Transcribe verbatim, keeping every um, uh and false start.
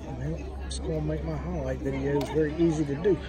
Well, it's going to make my highlight videos very easy to do.